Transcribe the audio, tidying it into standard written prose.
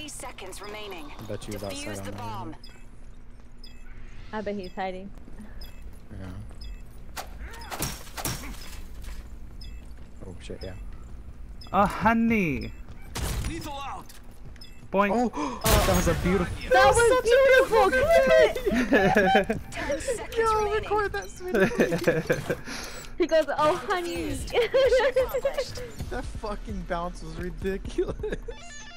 seconds remaining. I bet you was outside Defuse the on bomb. I bet he's hiding. Yeah. Oh shit, yeah. Oh, honey. Lethal out. Boing. Oh, that was a beautiful. That was beautiful! 10 seconds Yo, remaining. record that, sweetie. He goes, oh honey. Mission accomplished. That fucking bounce was ridiculous.